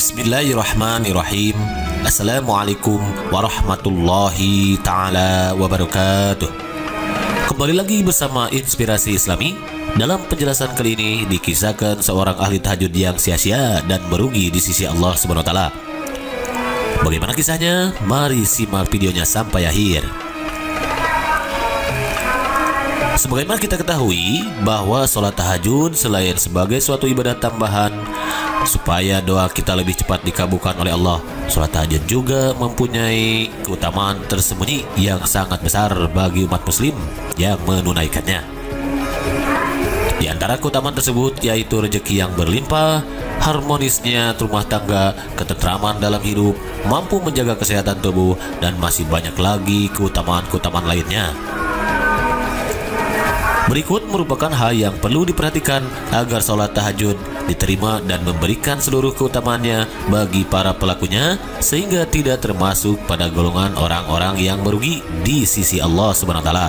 Bismillahirrahmanirrahim. Assalamualaikum warahmatullahi ta'ala wabarakatuh. Kembali lagi bersama Inspirasi Islami. Dalam penjelasan kali ini dikisahkan seorang ahli tahajud yang sia-sia dan merugi di sisi Allah Subhanahu wa taala. Bagaimana kisahnya? Mari simak videonya sampai akhir. Sebagaimana kita ketahui bahwa sholat tahajud selain sebagai suatu ibadah tambahan supaya doa kita lebih cepat dikabulkan oleh Allah, sholat tahajud juga mempunyai keutamaan tersembunyi yang sangat besar bagi umat muslim yang menunaikannya. Di antara keutamaan tersebut yaitu rezeki yang berlimpah, harmonisnya rumah tangga, ketentraman dalam hidup, mampu menjaga kesehatan tubuh, dan masih banyak lagi keutamaan-keutamaan lainnya. Berikut merupakan hal yang perlu diperhatikan agar sholat tahajud diterima dan memberikan seluruh keutamaannya bagi para pelakunya, sehingga tidak termasuk pada golongan orang-orang yang merugi di sisi Allah Subhanahu wa taala.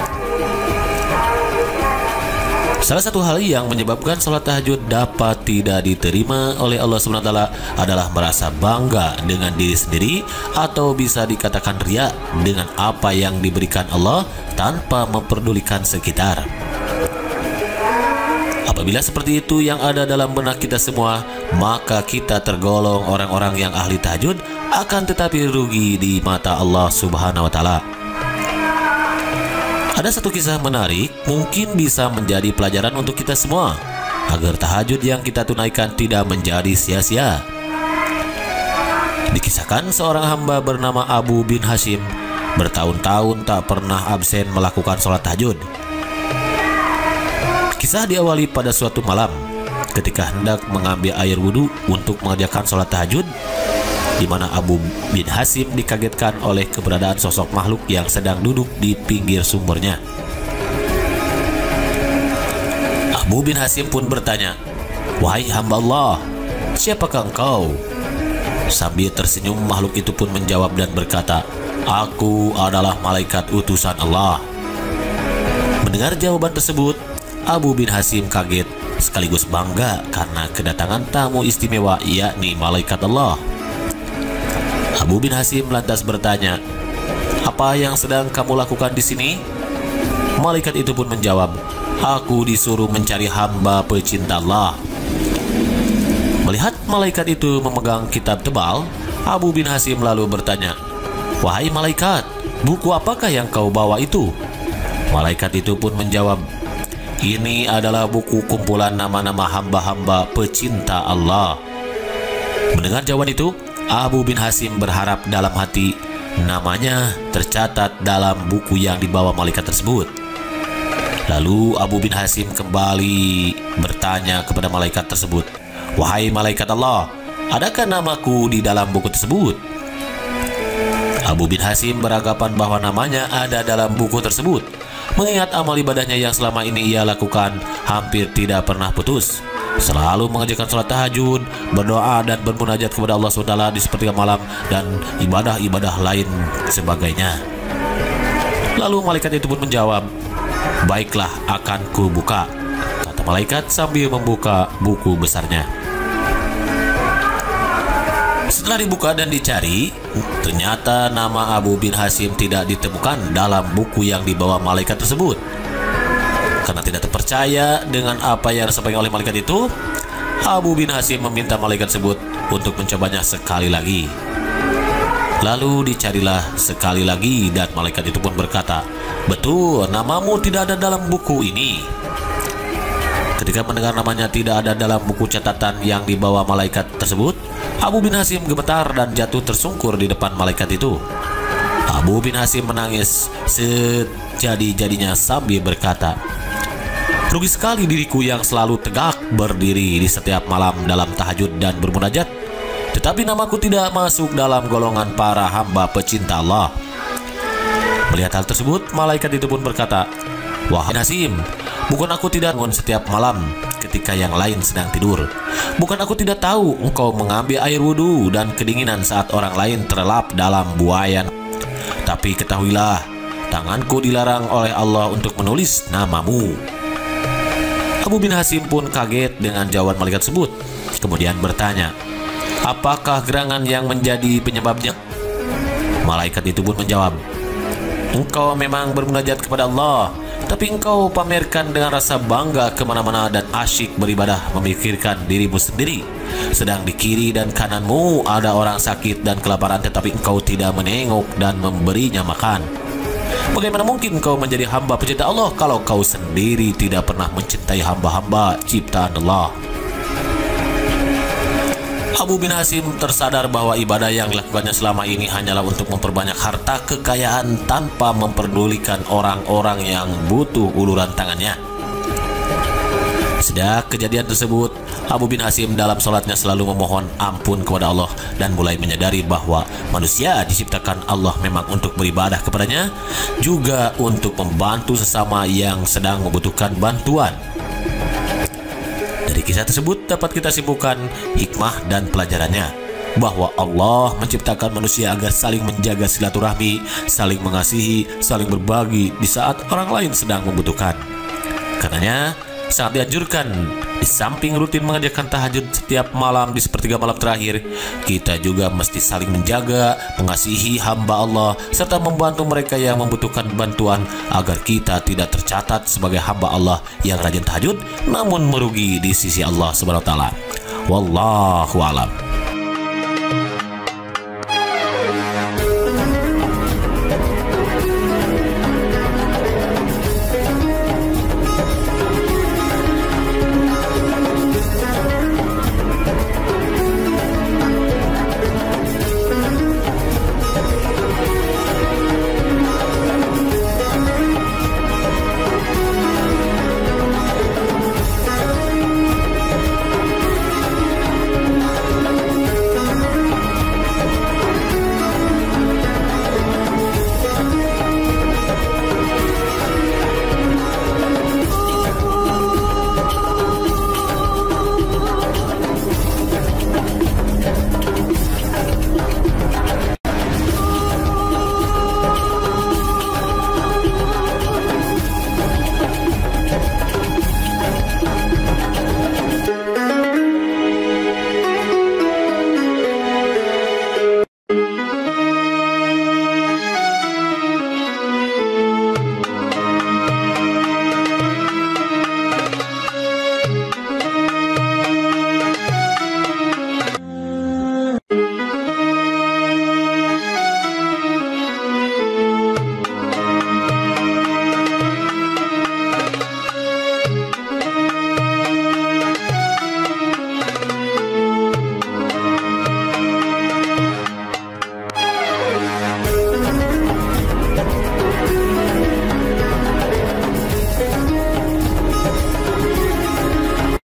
Salah satu hal yang menyebabkan sholat tahajud dapat tidak diterima oleh Allah Subhanahu wa taala adalah merasa bangga dengan diri sendiri, atau bisa dikatakan riya dengan apa yang diberikan Allah tanpa memperdulikan sekitar. Apabila seperti itu yang ada dalam benak kita semua, maka kita tergolong orang-orang yang ahli tahajud, akan tetapi rugi di mata Allah Subhanahu wa taala. Ada satu kisah menarik, mungkin bisa menjadi pelajaran untuk kita semua, agar tahajud yang kita tunaikan tidak menjadi sia-sia. Dikisahkan seorang hamba bernama Abu bin Hashim bertahun-tahun tak pernah absen melakukan sholat tahajud. Kisah diawali pada suatu malam ketika hendak mengambil air wudhu untuk mengerjakan sholat tahajud, di mana Abu bin Hashim dikagetkan oleh keberadaan sosok makhluk yang sedang duduk di pinggir sumbernya. Abu bin Hashim pun bertanya, "Wahai hamba Allah, siapakah engkau?" Sambil tersenyum, makhluk itu pun menjawab dan berkata, "Aku adalah malaikat utusan Allah." Mendengar jawaban tersebut, Abu bin Hashim kaget sekaligus bangga karena kedatangan tamu istimewa, yakni malaikat Allah. Abu bin Hashim lantas bertanya, "Apa yang sedang kamu lakukan di sini?" Malaikat itu pun menjawab, "Aku disuruh mencari hamba pecinta Allah." Melihat malaikat itu memegang kitab tebal, Abu bin Hashim lalu bertanya, "Wahai malaikat, buku apakah yang kau bawa itu?" Malaikat itu pun menjawab, "Ini adalah buku kumpulan nama-nama hamba-hamba pecinta Allah." Mendengar jawaban itu, Abu bin Hashim berharap dalam hati namanya tercatat dalam buku yang dibawa malaikat tersebut. Lalu Abu bin Hashim kembali bertanya kepada malaikat tersebut, "Wahai malaikat Allah, adakah namaku di dalam buku tersebut?" Abu bin Hashim beranggapan bahwa namanya ada dalam buku tersebut, mengingat amal ibadahnya yang selama ini ia lakukan hampir tidak pernah putus, selalu mengerjakan sholat tahajud, berdoa dan bermunajat kepada Allah SWT di sepertiga malam, dan ibadah-ibadah lain sebagainya. Lalu malaikat itu pun menjawab, "Baiklah, akan kubuka," kata malaikat sambil membuka buku besarnya. Setelah dibuka dan dicari, ternyata nama Abu bin Hashim tidak ditemukan dalam buku yang dibawa malaikat tersebut. Karena tidak terpercaya dengan apa yang disampaikan oleh malaikat itu, Abu bin Hashim meminta malaikat tersebut untuk mencobanya sekali lagi. Lalu dicarilah sekali lagi dan malaikat itu pun berkata, "Betul, namamu tidak ada dalam buku ini." Ketika mendengar namanya tidak ada dalam buku catatan yang dibawa malaikat tersebut, Abu bin Hashim gemetar dan jatuh tersungkur di depan malaikat itu. Abu bin Hashim menangis sejadi-jadinya sambil berkata, "Rugi sekali diriku yang selalu tegak berdiri di setiap malam dalam tahajud dan bermunajat, tetapi namaku tidak masuk dalam golongan para hamba pecinta Allah." Melihat hal tersebut, malaikat itu pun berkata, "Wahai Hashim, bukan aku tidak bangun setiap malam ketika yang lain sedang tidur. Bukan aku tidak tahu engkau mengambil air wudhu dan kedinginan saat orang lain terlelap dalam buayan. Tapi ketahuilah, tanganku dilarang oleh Allah untuk menulis namamu." Abu bin Hashim pun kaget dengan jawaban malaikat tersebut, kemudian bertanya, apakah gerangan yang menjadi penyebabnya? Malaikat itu pun menjawab, engkau memang bermunajat kepada Allah, tapi engkau pamerkan dengan rasa bangga kemana-mana dan asyik beribadah memikirkan dirimu sendiri. Sedang di kiri dan kananmu ada orang sakit dan kelaparan, tetapi engkau tidak menengok dan memberinya makan. Bagaimana mungkin engkau menjadi hamba pecinta Allah kalau kau sendiri tidak pernah mencintai hamba-hamba ciptaan Allah? Abu bin Hasim tersadar bahwa ibadah yang dilakukannya selama ini hanyalah untuk memperbanyak harta kekayaan tanpa memperdulikan orang-orang yang butuh uluran tangannya. Sejak kejadian tersebut, Abu bin Hasim dalam sholatnya selalu memohon ampun kepada Allah dan mulai menyadari bahwa manusia diciptakan Allah memang untuk beribadah kepadanya, juga untuk membantu sesama yang sedang membutuhkan bantuan. Dari kisah tersebut dapat kita simpulkan hikmah dan pelajarannya, bahwa Allah menciptakan manusia agar saling menjaga silaturahmi, saling mengasihi, saling berbagi di saat orang lain sedang membutuhkan. Karenanya sangat dianjurkan, di samping rutin mengerjakan tahajud setiap malam di sepertiga malam terakhir, kita juga mesti saling menjaga, mengasihi hamba Allah, serta membantu mereka yang membutuhkan bantuan agar kita tidak tercatat sebagai hamba Allah yang rajin tahajud namun merugi di sisi Allah Subhanahu wa taala. Wallahu a'lam.